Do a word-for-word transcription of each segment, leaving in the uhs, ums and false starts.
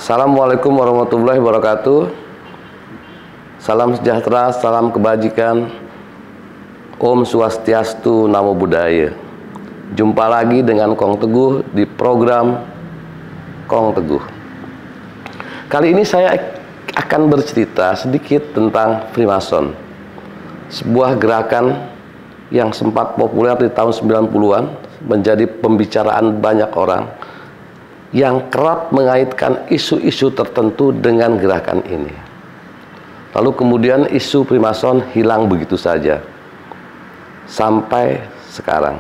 Assalamualaikum warahmatullahi wabarakatuh. Salam sejahtera, salam kebajikan. Om Swastiastu, Namo Buddhaya. Jumpa lagi dengan Kong Teguh di program Kong Teguh. Kali ini saya akan bercerita sedikit tentang Freemason, sebuah gerakan yang sempat populer di tahun sembilan puluhan, menjadi pembicaraan banyak orang yang kerap mengaitkan isu-isu tertentu dengan gerakan ini. Lalu kemudian isu Freemason hilang begitu saja sampai sekarang.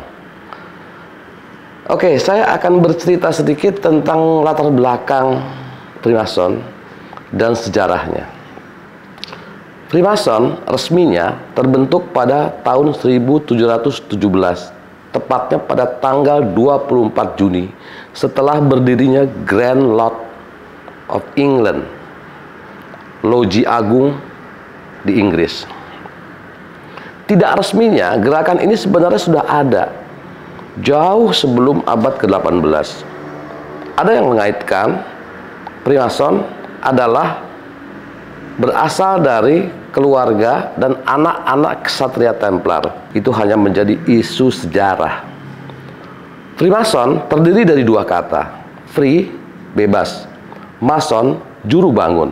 Oke, saya akan bercerita sedikit tentang latar belakang Freemason dan sejarahnya. Freemason resminya terbentuk pada tahun seribu tujuh ratus tujuh belas, tepatnya pada tanggal dua puluh empat Juni, setelah berdirinya Grand Lodge of England, Loji Agung di Inggris. Tidak resminya, gerakan ini sebenarnya sudah ada jauh sebelum abad ke delapan belas. Ada yang mengaitkan Freemason adalah berasal dari keluarga dan anak-anak ksatria Templar. Itu hanya menjadi isu sejarah. Freemason terdiri dari dua kata, free, bebas, mason, juru bangun,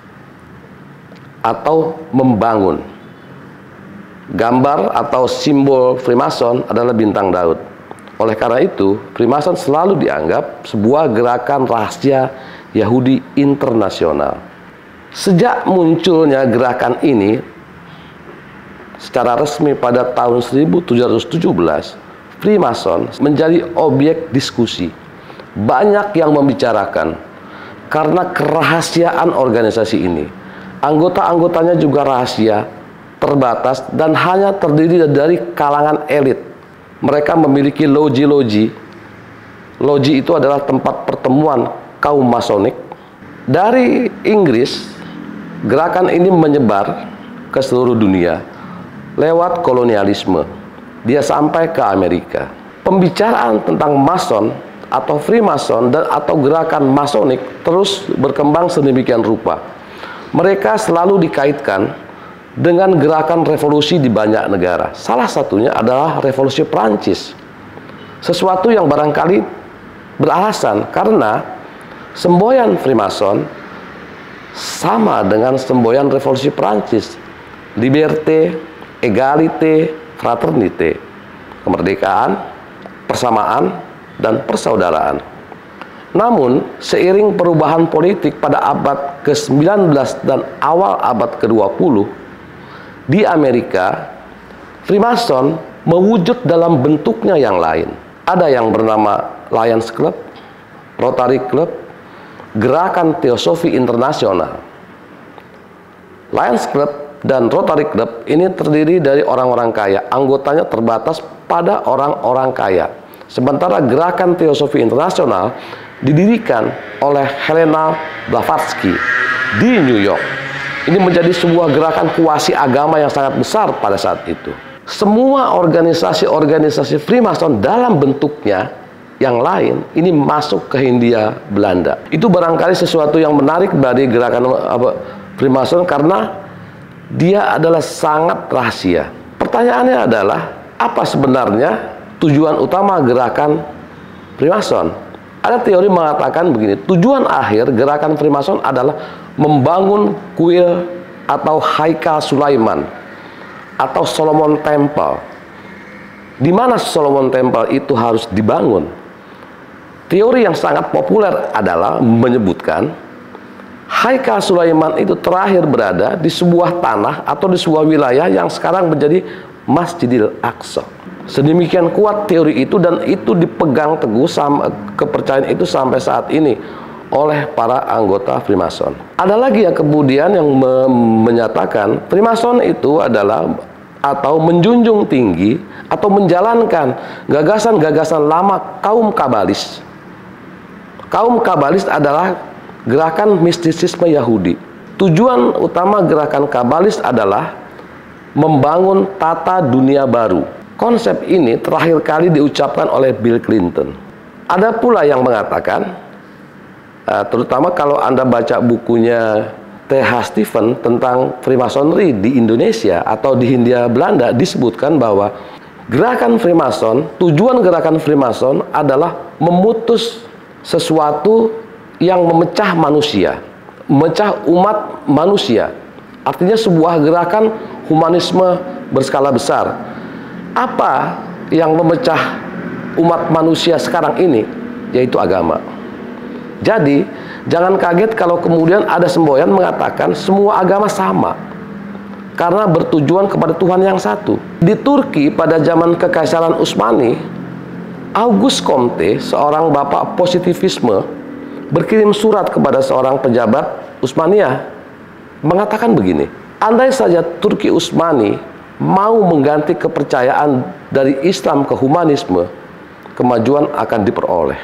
atau membangun. Gambar atau simbol Freemason adalah bintang Daud. Oleh karena itu, Freemason selalu dianggap sebuah gerakan rahasia Yahudi internasional. Sejak munculnya gerakan ini secara resmi pada tahun seribu tujuh ratus tujuh belas, Freemason menjadi objek diskusi. Banyak yang membicarakan karena kerahasiaan organisasi ini. Anggota-anggotanya juga rahasia, terbatas, dan hanya terdiri dari kalangan elit. Mereka memiliki loji-loji. Loji itu adalah tempat pertemuan kaum masonik. Dari Inggris, gerakan ini menyebar ke seluruh dunia lewat kolonialisme. Dia sampai ke Amerika. Pembicaraan tentang Mason atau Freemason dan atau gerakan masonik terus berkembang sedemikian rupa. Mereka selalu dikaitkan dengan gerakan revolusi di banyak negara. Salah satunya adalah revolusi Prancis. Sesuatu yang barangkali beralasan karena semboyan Freemason sama dengan semboyan revolusi Prancis, liberté, égalité, fraternité, kemerdekaan, persamaan, dan persaudaraan. Namun, seiring perubahan politik pada abad ke sembilan belas dan awal abad ke dua puluh, di Amerika, Freemason mewujud dalam bentuknya yang lain. Ada yang bernama Lions Club, Rotary Club, Gerakan Teosofi Internasional. Lions Club dan Rotary Club ini terdiri dari orang-orang kaya. Anggotanya terbatas pada orang-orang kaya. Sementara Gerakan Teosofi Internasional didirikan oleh Helena Blavatsky di New York. Ini menjadi sebuah gerakan kuasi agama yang sangat besar pada saat itu. Semua organisasi-organisasi Freemason dalam bentuknya yang lain ini masuk ke Hindia Belanda. Itu barangkali sesuatu yang menarik dari gerakan apa, Freemason karena dia adalah sangat rahasia. Pertanyaannya adalah, apa sebenarnya tujuan utama gerakan Freemason? Ada teori mengatakan begini, tujuan akhir gerakan Freemason adalah membangun kuil atau Haikal Sulaiman atau Solomon Temple. Di mana Solomon Temple itu harus dibangun? Teori yang sangat populer adalah menyebutkan Haikal Sulaiman itu terakhir berada di sebuah tanah atau di sebuah wilayah yang sekarang menjadi Masjidil Aqsa. Sedemikian kuat teori itu dan itu dipegang teguh sama kepercayaan itu sampai saat ini oleh para anggota Freemason. Ada lagi yang kemudian yang me menyatakan Freemason itu adalah atau menjunjung tinggi atau menjalankan gagasan-gagasan lama kaum Kabalis. Kaum Kabalis adalah gerakan mistisisme Yahudi. Tujuan utama gerakan Kabalis adalah membangun tata dunia baru. Konsep ini terakhir kali diucapkan oleh Bill Clinton. Ada pula yang mengatakan Uh, terutama kalau Anda baca bukunya T H Stephen tentang Freemasonry di Indonesia atau di Hindia Belanda, disebutkan bahwa gerakan Freemason, tujuan gerakan Freemason adalah memutus sesuatu yang memecah manusia, memecah umat manusia. Artinya sebuah gerakan humanisme berskala besar. Apa yang memecah umat manusia sekarang ini? Yaitu agama. Jadi, jangan kaget kalau kemudian ada semboyan mengatakan semua agama sama, karena bertujuan kepada Tuhan yang satu. Di Turki pada zaman Kekaisaran Utsmani, Auguste Comte, seorang bapak positivisme, berkirim surat kepada seorang pejabat Utsmaniyah, mengatakan begini, andai saja Turki Utsmani mau mengganti kepercayaan dari Islam ke humanisme, kemajuan akan diperoleh.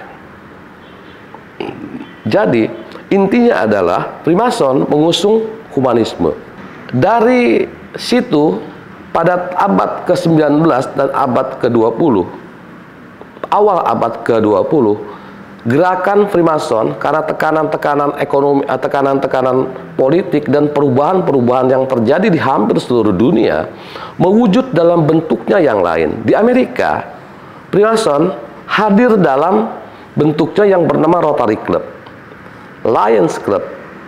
Jadi, intinya adalah Freemason mengusung humanisme. Dari situ, pada abad ke sembilan belas dan abad ke dua puluh, awal abad ke dua puluh, gerakan Freemason karena tekanan-tekanan ekonomi, tekanan-tekanan politik dan perubahan-perubahan yang terjadi di hampir seluruh dunia, mewujud dalam bentuknya yang lain. Di Amerika, Freemason hadir dalam bentuknya yang bernama Rotary Club, Lions Club.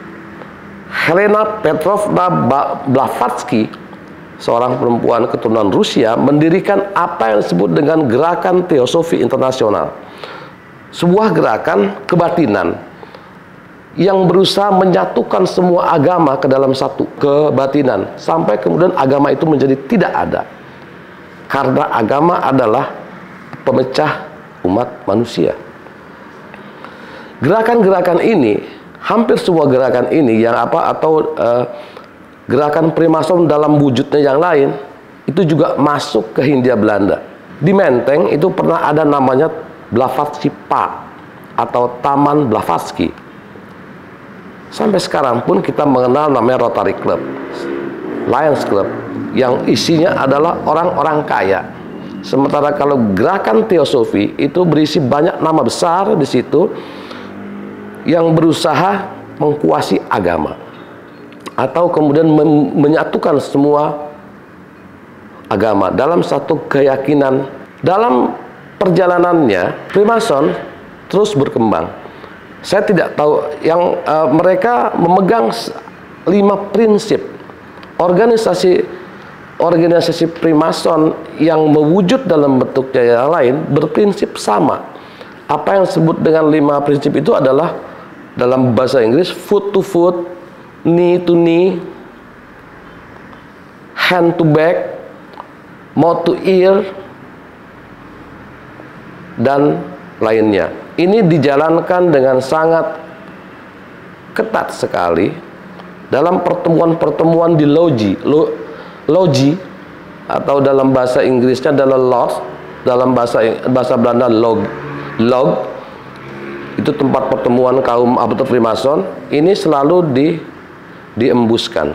Helena Petrovna Blavatsky, seorang perempuan keturunan Rusia, mendirikan apa yang disebut dengan Gerakan Teosofi Internasional, sebuah gerakan kebatinan yang berusaha menyatukan semua agama ke dalam satu kebatinan, sampai kemudian agama itu menjadi tidak ada, karena agama adalah pemecah umat manusia. Gerakan-gerakan ini, hampir semua gerakan ini yang apa atau uh, gerakan Freemason dalam wujudnya yang lain, itu juga masuk ke Hindia Belanda. Di Menteng itu pernah ada namanya Blavatsky Park atau Taman Blavatsky. Sampai sekarang pun kita mengenal namanya Rotary Club, Lions Club, yang isinya adalah orang-orang kaya. Sementara kalau gerakan Teosofi itu berisi banyak nama besar di situ yang berusaha mengkuasai agama atau kemudian menyatukan semua agama dalam satu keyakinan. Dalam perjalanannya, Freemason terus berkembang. Saya tidak tahu, yang uh, mereka memegang lima prinsip. Organisasi organisasi Freemason yang mewujud dalam bentuknya yang lain berprinsip sama. Apa yang disebut dengan lima prinsip itu adalah dalam bahasa Inggris foot to foot, knee to knee, hand to back, mouth to ear, dan lainnya. Ini dijalankan dengan sangat ketat sekali dalam pertemuan-pertemuan di logi, lo, logi atau dalam bahasa Inggrisnya adalah lodge, dalam bahasa bahasa Belanda log, log. Itu tempat pertemuan kaum anggota Freemason. Ini selalu di, diembuskan.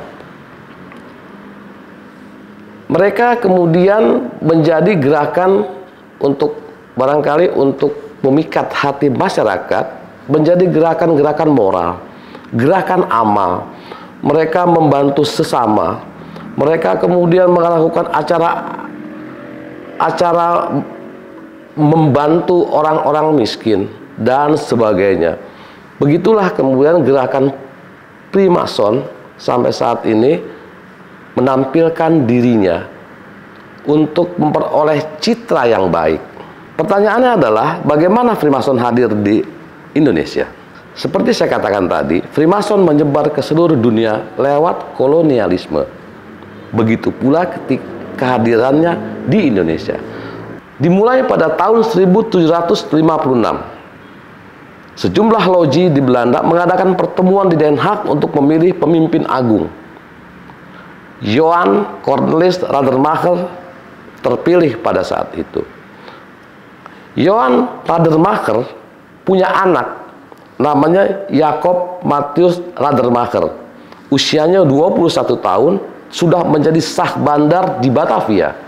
Mereka kemudian menjadi gerakan untuk barangkali untuk memikat hati masyarakat, menjadi gerakan-gerakan moral, gerakan amal. Mereka membantu sesama. Mereka kemudian melakukan acara acara membantu orang-orang miskin dan sebagainya. Begitulah kemudian gerakan Freemason sampai saat ini menampilkan dirinya untuk memperoleh citra yang baik. Pertanyaannya adalah bagaimana Freemason hadir di Indonesia? Seperti saya katakan tadi, Freemason menyebar ke seluruh dunia lewat kolonialisme. Begitu pula ketika kehadirannya di Indonesia. Dimulai pada tahun seribu tujuh ratus lima puluh enam. Sejumlah loji di Belanda mengadakan pertemuan di Den Haag untuk memilih pemimpin agung. Johan Cornelis Radermacher terpilih pada saat itu. Johan Radermacher punya anak namanya Jacob Matthias Radermacher. Usianya dua puluh satu tahun, sudah menjadi sah bandar di Batavia.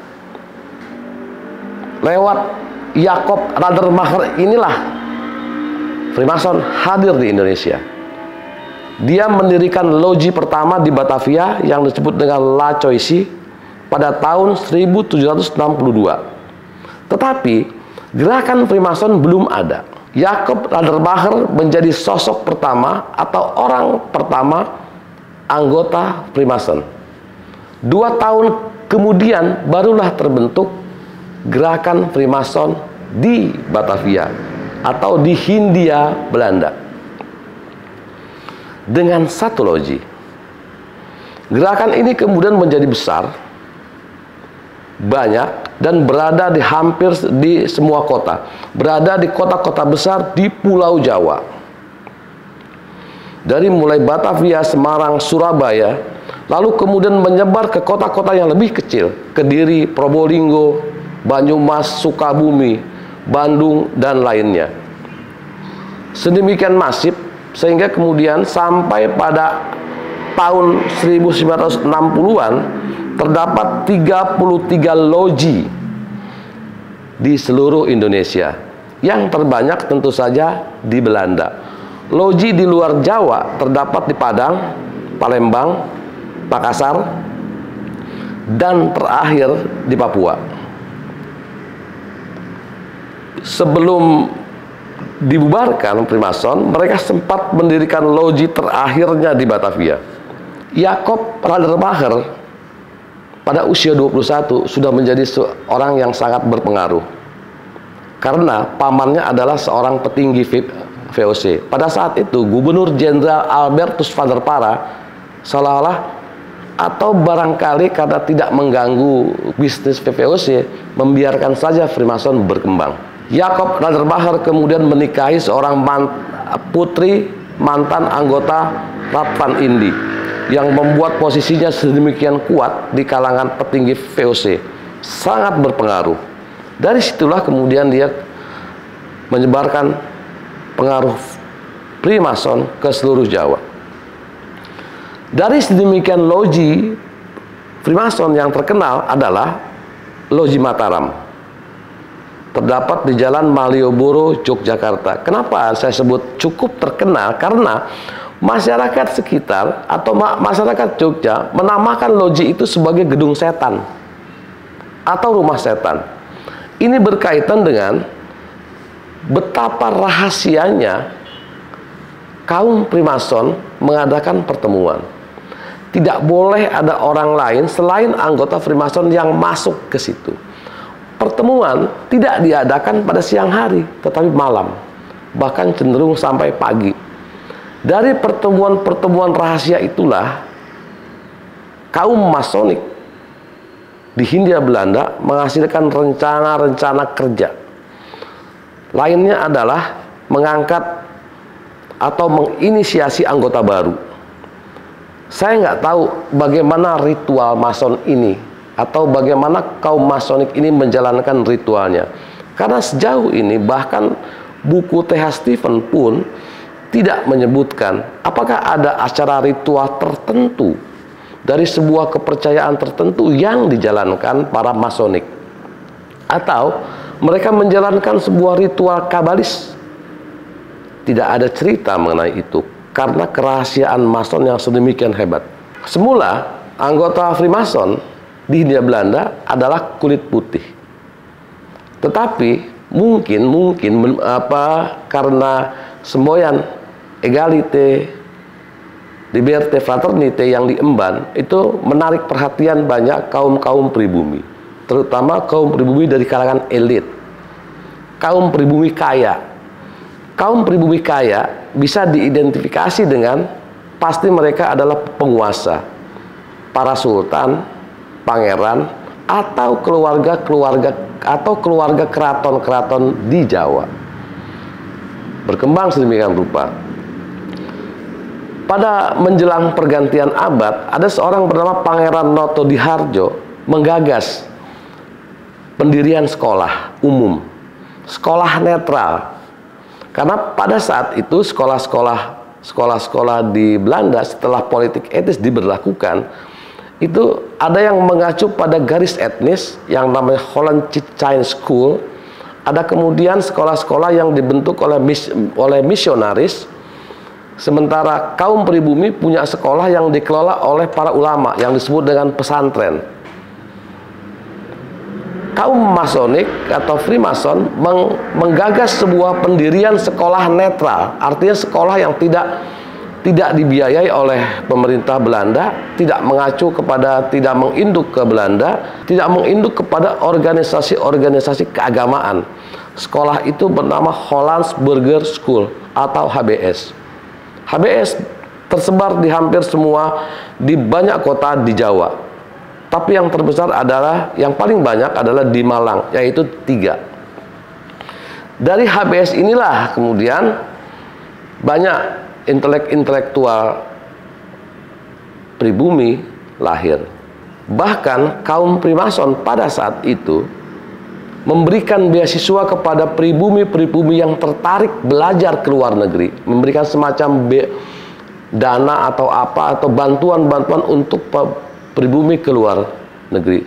Lewat Jacob Radermacher inilah Freemason hadir di Indonesia. Dia mendirikan loji pertama di Batavia yang disebut dengan La Choisy pada tahun seribu tujuh ratus enam puluh dua. Tetapi gerakan Freemason belum ada. Jacob Raderbacher menjadi sosok pertama atau orang pertama anggota Freemason. Dua tahun kemudian barulah terbentuk gerakan Freemason di Batavia atau di Hindia Belanda dengan satu loji. Gerakan ini kemudian menjadi besar, banyak, dan berada di hampir di semua kota, berada di kota-kota besar di Pulau Jawa. Dari mulai Batavia, Semarang, Surabaya, lalu kemudian menyebar ke kota-kota yang lebih kecil, Kediri, Probolinggo, Banyumas, Sukabumi, Bandung, dan lainnya. Sedemikian masif sehingga kemudian sampai pada tahun seribu sembilan ratus enam puluhan terdapat tiga puluh tiga loji di seluruh Indonesia. Yang terbanyak tentu saja di Belanda. Loji di luar Jawa terdapat di Padang, Palembang, Makassar, dan terakhir di Papua. Sebelum dibubarkan Freemason, mereka sempat mendirikan loji terakhirnya di Batavia. Jacob Raderbacher pada usia dua puluh satu sudah menjadi seorang yang sangat berpengaruh karena pamannya adalah seorang petinggi V O C. Pada saat itu Gubernur Jenderal Albertus van der Para seolah-olah atau barangkali karena tidak mengganggu bisnis V O C membiarkan saja Freemason berkembang. Jacob Raderbacher kemudian menikahi seorang man, putri mantan anggota Radvan Indi yang membuat posisinya sedemikian kuat di kalangan petinggi V O C, sangat berpengaruh. Dari situlah kemudian dia menyebarkan pengaruh Freemason ke seluruh Jawa. Dari sedemikian loji Freemason yang terkenal adalah Loji Mataram. Terdapat di Jalan Malioboro, Yogyakarta. Kenapa saya sebut cukup terkenal? Karena masyarakat sekitar atau ma masyarakat Jogja menamakan loji itu sebagai gedung setan atau rumah setan. Ini berkaitan dengan betapa rahasianya kaum Freemason mengadakan pertemuan. Tidak boleh ada orang lain selain anggota Freemason yang masuk ke situ. Pertemuan tidak diadakan pada siang hari, tetapi malam, bahkan cenderung sampai pagi. Dari pertemuan-pertemuan rahasia itulah kaum Masonik di Hindia Belanda menghasilkan rencana-rencana kerja. Lainnya adalah mengangkat atau menginisiasi anggota baru. Saya nggak tahu bagaimana ritual Mason ini atau bagaimana kaum Masonik ini menjalankan ritualnya. Karena sejauh ini bahkan buku T H Stephen pun tidak menyebutkan apakah ada acara ritual tertentu dari sebuah kepercayaan tertentu yang dijalankan para Masonik, atau mereka menjalankan sebuah ritual kabalis. Tidak ada cerita mengenai itu karena kerahasiaan Mason yang sedemikian hebat. Semula anggota Freemason di Hindia Belanda adalah kulit putih, tetapi mungkin mungkin apa karena semboyan egalite, liberté, fraternité yang diemban itu menarik perhatian banyak kaum kaum pribumi, terutama kaum pribumi dari kalangan elit, kaum pribumi kaya. Kaum pribumi kaya bisa diidentifikasi dengan pasti mereka adalah penguasa, para sultan, pangeran, atau keluarga-keluarga atau keluarga keraton-keraton di Jawa. Berkembang sedemikian rupa. Pada menjelang pergantian abad, ada seorang bernama Pangeran Noto Diharjo menggagas pendirian sekolah umum, sekolah netral. Karena pada saat itu sekolah-sekolah sekolah-sekolah di Belanda setelah politik etis diberlakukan, itu ada yang mengacu pada garis etnis yang namanya Holland Chinese School, ada kemudian sekolah-sekolah yang dibentuk oleh mis oleh misionaris, sementara kaum pribumi punya sekolah yang dikelola oleh para ulama yang disebut dengan pesantren. Kaum Masonik atau Freemason meng menggagas sebuah pendirian sekolah netral, artinya sekolah yang tidak tidak dibiayai oleh pemerintah Belanda, tidak mengacu kepada, tidak menginduk ke Belanda, tidak menginduk kepada organisasi-organisasi keagamaan. Sekolah itu bernama Hollandsburger School atau H B S. H B S tersebar di hampir semua, di banyak kota di Jawa. Tapi yang terbesar adalah, yang paling banyak adalah di Malang, yaitu tiga. Dari H B S inilah kemudian banyak intelek-intelektual pribumi lahir. Bahkan kaum Freemason pada saat itu memberikan beasiswa kepada pribumi-pribumi yang tertarik belajar ke luar negeri, memberikan semacam dana atau apa, atau bantuan-bantuan untuk pribumi ke luar negeri.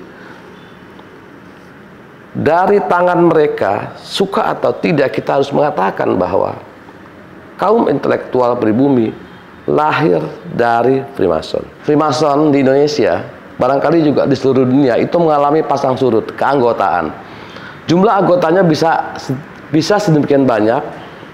Dari tangan mereka, suka atau tidak, kita harus mengatakan bahwa kaum intelektual pribumi lahir dari Freemason. Freemason di Indonesia, barangkali juga di seluruh dunia, itu mengalami pasang surut keanggotaan. Jumlah anggotanya bisa bisa sedemikian banyak,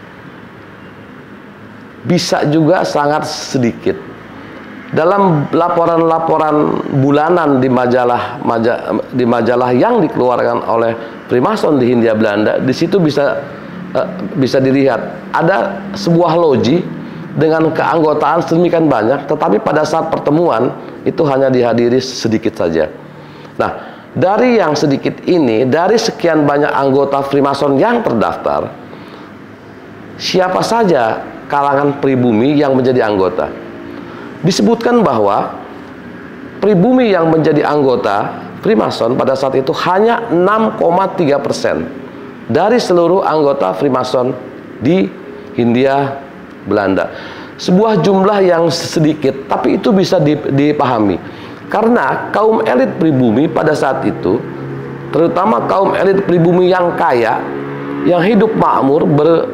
bisa juga sangat sedikit. Dalam laporan-laporan bulanan di majalah, majalah di majalah yang dikeluarkan oleh Freemason di Hindia Belanda, di situ bisa bisa dilihat ada sebuah loji dengan keanggotaan sedemikian banyak, tetapi pada saat pertemuan itu hanya dihadiri sedikit saja. Nah, dari yang sedikit ini, dari sekian banyak anggota Freemason yang terdaftar, siapa saja kalangan pribumi yang menjadi anggota? Disebutkan bahwa pribumi yang menjadi anggota Freemason pada saat itu hanya enam koma tiga persen dari seluruh anggota Freemason di Hindia Belanda. Sebuah jumlah yang sedikit, tapi itu bisa dipahami. Karena kaum elit pribumi pada saat itu, terutama kaum elit pribumi yang kaya, yang hidup makmur, ber,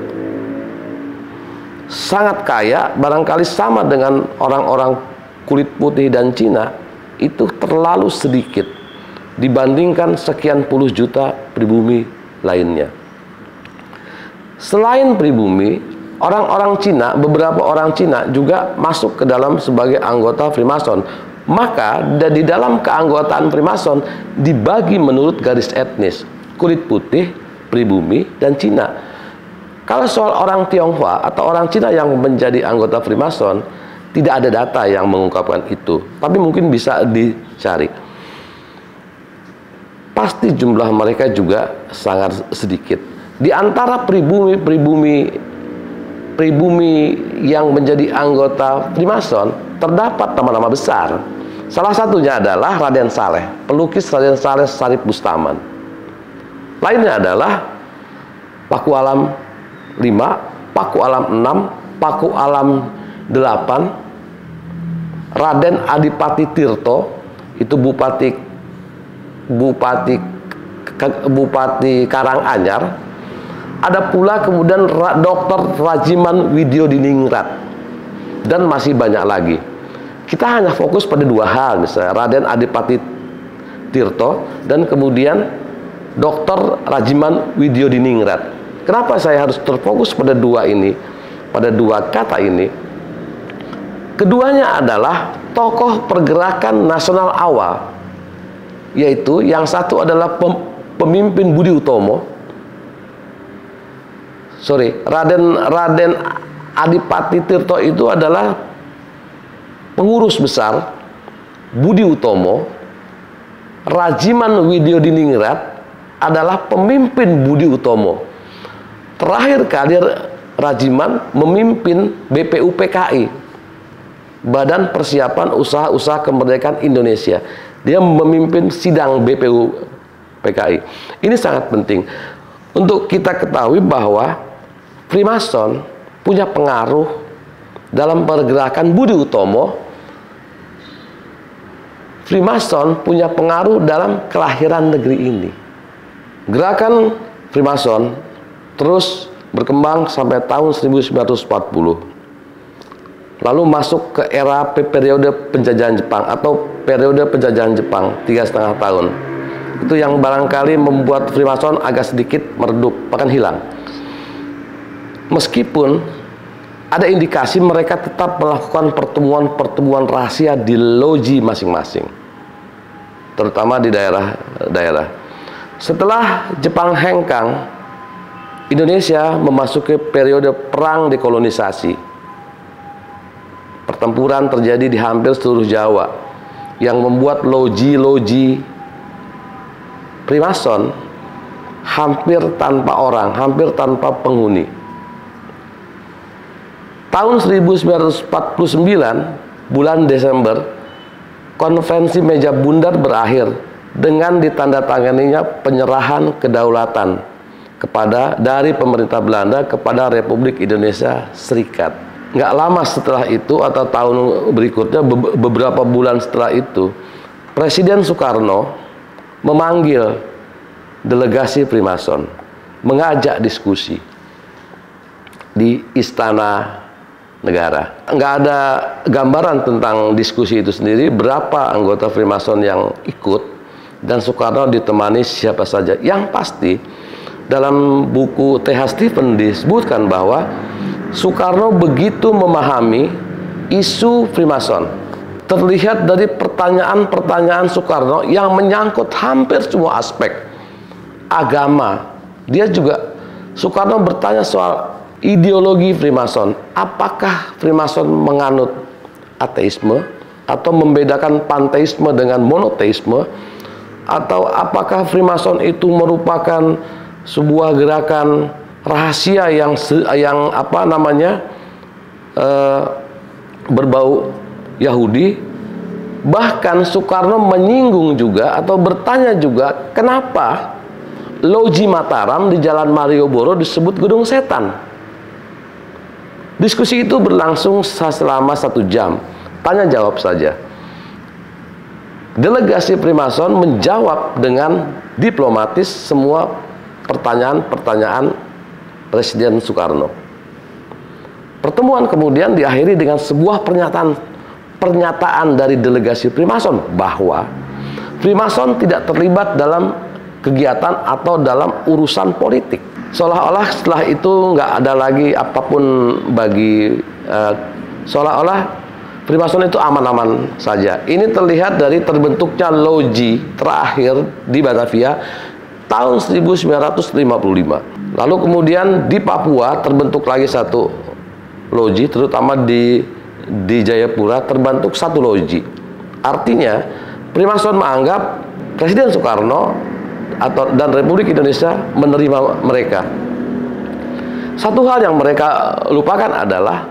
sangat kaya, barangkali sama dengan orang-orang kulit putih dan Cina, itu terlalu sedikit dibandingkan sekian puluh juta pribumi lainnya. Selain pribumi, orang-orang Cina, beberapa orang Cina juga masuk ke dalam sebagai anggota Freemason. Maka di dalam keanggotaan Freemason dibagi menurut garis etnis, kulit putih, pribumi, dan Cina. Kalau soal orang Tionghoa atau orang Cina yang menjadi anggota Freemason, tidak ada data yang mengungkapkan itu, tapi mungkin bisa dicari. Pasti jumlah mereka juga sangat sedikit. Di antara pribumi-pribumi pribumi yang menjadi anggota Freemason, terdapat nama-nama besar. Salah satunya adalah Raden Saleh, pelukis Raden Saleh Sarip Bustaman. Lainnya adalah Paku Alam lima, Paku Alam enam, Paku Alam delapan, Raden Adipati Tirto, itu Bupati Bupati Bupati Karanganyar. Ada pula kemudian Doktor Rajiman Widyodiningrat, dan masih banyak lagi. Kita hanya fokus pada dua hal, misalnya Raden Adipati Tirto dan kemudian Doktor Rajiman Widyodiningrat. Kenapa saya harus terfokus pada dua ini, pada dua kata ini? Keduanya adalah tokoh pergerakan nasional awal, yaitu yang satu adalah pemimpin Budi Utomo, sorry, Raden Raden Adipati Tirto itu adalah pengurus besar Budi Utomo. Rajiman Widyodiningrat adalah pemimpin Budi Utomo. Terakhir kali Rajiman memimpin B P U P K I, Badan Persiapan Usaha-Usaha Kemerdekaan Indonesia. Dia memimpin sidang B P U P K I. Ini sangat penting untuk kita ketahui bahwa Freemason punya pengaruh dalam pergerakan Budi Utomo. Freemason punya pengaruh dalam kelahiran negeri ini. Gerakan Freemason terus berkembang sampai tahun seribu sembilan ratus empat puluh. Lalu masuk ke era periode penjajahan Jepang atau periode penjajahan Jepang tiga setengah tahun. Itu yang barangkali membuat Freemason agak sedikit meredup, bahkan hilang. Meskipun ada indikasi mereka tetap melakukan pertemuan-pertemuan rahasia di loji masing-masing, terutama di daerah-daerah. Setelah Jepang hengkang, Indonesia memasuki periode perang dekolonisasi. Pertempuran terjadi di hampir seluruh Jawa yang membuat loji-loji Freemason hampir tanpa orang, hampir tanpa penghuni. Tahun seribu sembilan ratus empat puluh sembilan, bulan Desember, konferensi meja bundar berakhir dengan ditandatanganinya penyerahan kedaulatan kepada dari pemerintah Belanda kepada Republik Indonesia Serikat. Nggak lama setelah itu atau tahun berikutnya, beberapa bulan setelah itu, Presiden Soekarno memanggil delegasi Freemason, mengajak diskusi di Istana Negara. Nggak ada gambaran tentang diskusi itu sendiri, berapa anggota Freemason yang ikut, dan Soekarno ditemani siapa saja. Yang pasti, dalam buku T H Stephen disebutkan bahwa Soekarno begitu memahami isu Freemason. Terlihat dari pertanyaan-pertanyaan Soekarno yang menyangkut hampir semua aspek agama. Dia juga, Soekarno bertanya soal ideologi Freemason. Apakah Freemason menganut ateisme atau membedakan panteisme dengan monoteisme, atau apakah Freemason itu merupakan sebuah gerakan rahasia yang yang apa namanya uh, berbau Yahudi. Bahkan Soekarno menyinggung juga atau bertanya juga, kenapa Loji Mataram di Jalan Malioboro disebut Gedung Setan. Diskusi itu berlangsung selama satu jam, tanya jawab saja. Delegasi Freemason menjawab dengan diplomatis semua pertanyaan-pertanyaan Presiden Soekarno. Pertemuan kemudian diakhiri dengan sebuah pernyataan pernyataan dari delegasi Freemason bahwa Freemason tidak terlibat dalam kegiatan atau dalam urusan politik. Seolah-olah setelah itu nggak ada lagi apapun bagi uh, seolah-olah Freemason itu aman-aman saja. Ini terlihat dari terbentuknya loji terakhir di Batavia tahun seribu sembilan ratus lima puluh lima. Lalu kemudian di Papua terbentuk lagi satu loji, terutama di di Jayapura terbentuk satu loji. Artinya Freemason menganggap Presiden Soekarno atau dan Republik Indonesia menerima mereka. Satu hal yang mereka lupakan adalah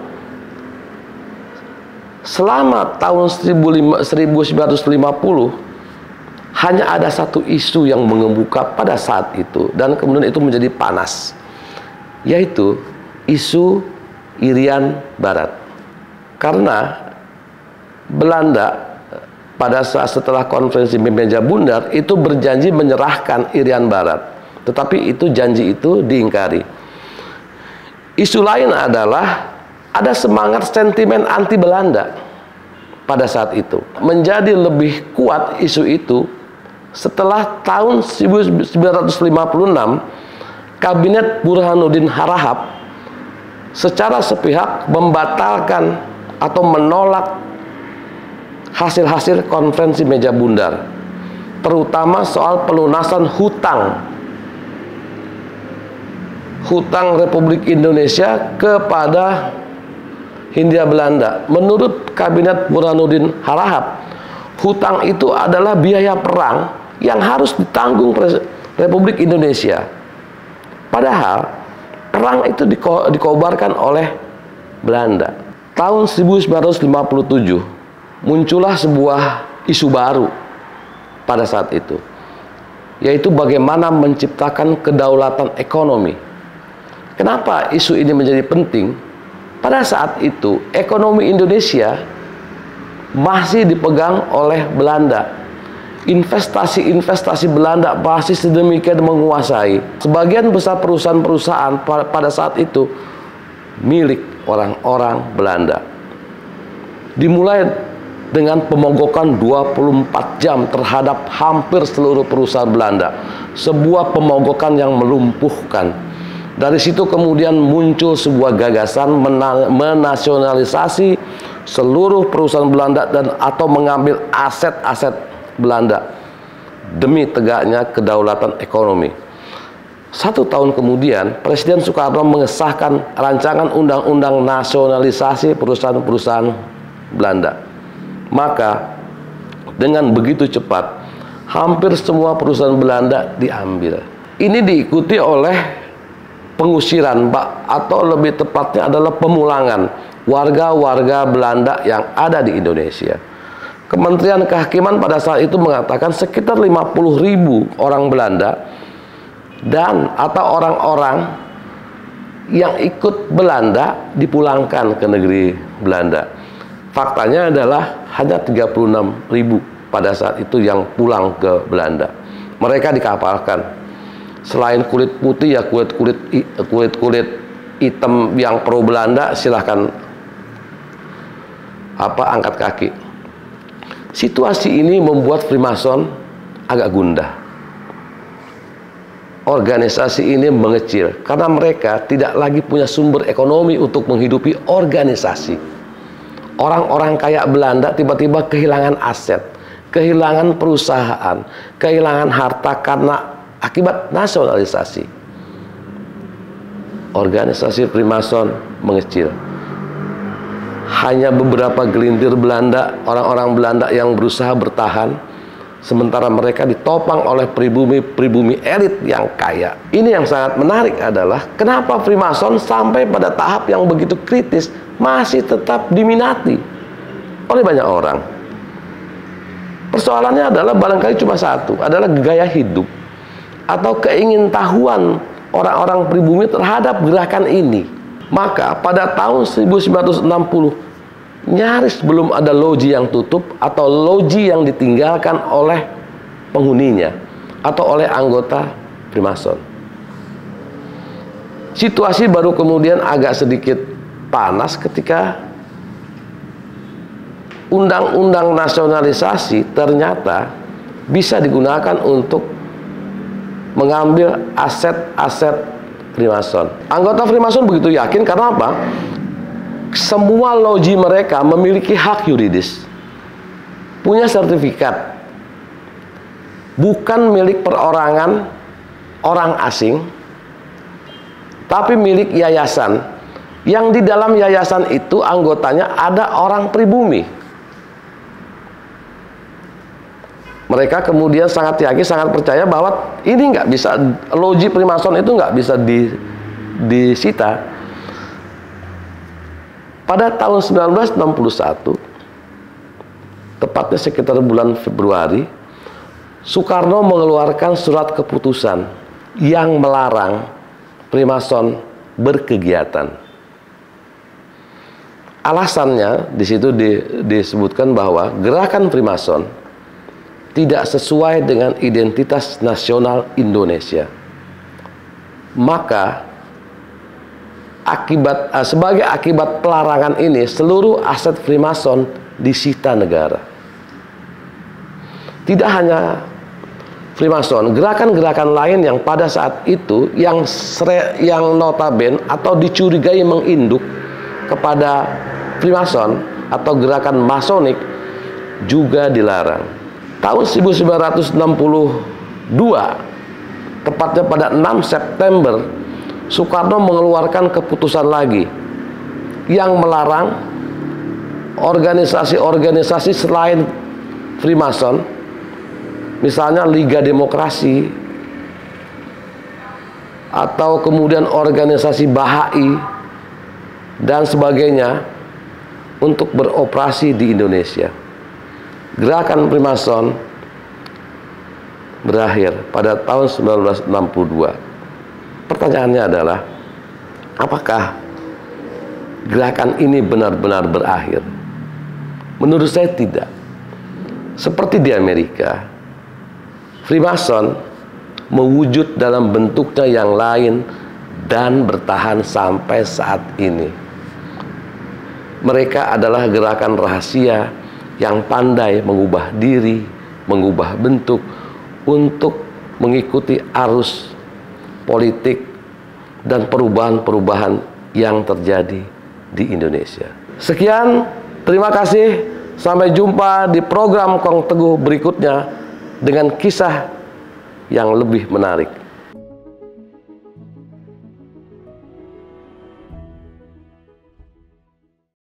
selama tahun seribu sembilan ratus lima puluh hanya ada satu isu yang mengemuka pada saat itu, dan kemudian itu menjadi panas, yaitu isu Irian Barat. Karena Belanda pada saat setelah konferensi meja bundar itu berjanji menyerahkan Irian Barat, tetapi itu janji itu diingkari. Isu lain adalah ada semangat sentimen anti Belanda pada saat itu. Menjadi lebih kuat isu itu setelah tahun seribu sembilan ratus lima puluh enam Kabinet Burhanuddin Harahap secara sepihak membatalkan atau menolak hasil-hasil konferensi meja bundar, terutama soal pelunasan hutang hutang Republik Indonesia kepada Hindia Belanda. Menurut Kabinet Burhanuddin Harahap, hutang itu adalah biaya perang yang harus ditanggung Republik Indonesia. Padahal perang itu diko dikobarkan oleh Belanda. Tahun seribu sembilan ratus lima puluh tujuh muncullah sebuah isu baru pada saat itu, yaitu bagaimana menciptakan kedaulatan ekonomi. Kenapa isu ini menjadi penting? Pada saat itu ekonomi Indonesia masih dipegang oleh Belanda. investasi-investasi Belanda pasti sedemikian menguasai. Sebagian besar perusahaan-perusahaan pada saat itu milik orang-orang Belanda. Dimulai dengan pemogokan dua puluh empat jam terhadap hampir seluruh perusahaan Belanda. Sebuah pemogokan yang melumpuhkan. Dari situ kemudian muncul sebuah gagasan menasionalisasi seluruh perusahaan Belanda dan atau mengambil aset-aset Belanda demi tegaknya kedaulatan ekonomi. Satu tahun kemudian, Presiden Soekarno mengesahkan rancangan undang-undang nasionalisasi perusahaan-perusahaan Belanda. Maka dengan begitu cepat, hampir semua perusahaan Belanda diambil. Ini diikuti oleh pengusiran, atau lebih tepatnya adalah pemulangan warga-warga Belanda yang ada di Indonesia. Kementerian Kehakiman pada saat itu mengatakan sekitar lima puluh ribu orang Belanda dan atau orang-orang yang ikut Belanda dipulangkan ke negeri Belanda. Faktanya adalah hanya tiga puluh enam ribu pada saat itu yang pulang ke Belanda. Mereka dikapalkan. Selain kulit putih ya kulit-kulit kulit-kulit hitam yang pro Belanda silahkan apa angkat kaki. Situasi ini membuat Freemason agak gundah. Organisasi ini mengecil karena mereka tidak lagi punya sumber ekonomi untuk menghidupi organisasi. Orang-orang kaya Belanda tiba-tiba kehilangan aset, kehilangan perusahaan, kehilangan harta karena akibat nasionalisasi. Organisasi Freemason mengecil. Hanya beberapa gelintir Belanda, orang-orang Belanda yang berusaha bertahan, sementara mereka ditopang oleh pribumi-pribumi elit yang kaya. Ini yang sangat menarik adalah kenapa Freemason sampai pada tahap yang begitu kritis masih tetap diminati oleh banyak orang. Persoalannya adalah barangkali cuma satu, adalah gaya hidup atau keingintahuan orang-orang pribumi terhadap gerakan ini. Maka pada tahun seribu sembilan ratus enam puluh nyaris belum ada loji yang tutup atau loji yang ditinggalkan oleh penghuninya atau oleh anggota Freemason. Situasi baru kemudian agak sedikit panas ketika undang-undang nasionalisasi ternyata bisa digunakan untuk mengambil aset-aset Freemason. Anggota Freemason begitu yakin karena apa? Semua loji mereka memiliki hak yuridis, punya sertifikat, bukan milik perorangan orang asing, tapi milik yayasan. Yang di dalam yayasan itu anggotanya ada orang pribumi. Mereka kemudian sangat yakin, sangat percaya bahwa ini nggak bisa, loji Freemason itu nggak bisa di, disita. Pada tahun seribu sembilan ratus enam puluh satu, tepatnya sekitar bulan Februari, Soekarno mengeluarkan surat keputusan yang melarang Freemason berkegiatan. Alasannya di situ di, disebutkan bahwa gerakan Freemason tidak sesuai dengan identitas nasional Indonesia. Maka akibat sebagai akibat pelarangan ini seluruh aset Freemason disita negara. Tidak hanya Freemason, gerakan-gerakan lain yang pada saat itu yang sere, yang notabene atau dicurigai menginduk kepada Freemason atau gerakan Masonik juga dilarang. Tahun seribu sembilan ratus enam puluh dua, tepatnya pada enam September, Soekarno mengeluarkan keputusan lagi yang melarang organisasi-organisasi selain Freemason, misalnya Liga Demokrasi, atau kemudian organisasi Bahai, dan sebagainya, untuk beroperasi di Indonesia. Gerakan Freemason berakhir pada tahun seribu sembilan ratus enam puluh dua. Pertanyaannya adalah, apakah gerakan ini benar-benar berakhir? Menurut saya tidak. Seperti di Amerika, Freemason mewujud dalam bentuknya yang lain dan bertahan sampai saat ini. Mereka adalah gerakan rahasia yang pandai mengubah diri, mengubah bentuk untuk mengikuti arus politik dan perubahan-perubahan yang terjadi di Indonesia. Sekian, terima kasih. Sampai jumpa di program Kong Teguh berikutnya dengan kisah yang lebih menarik.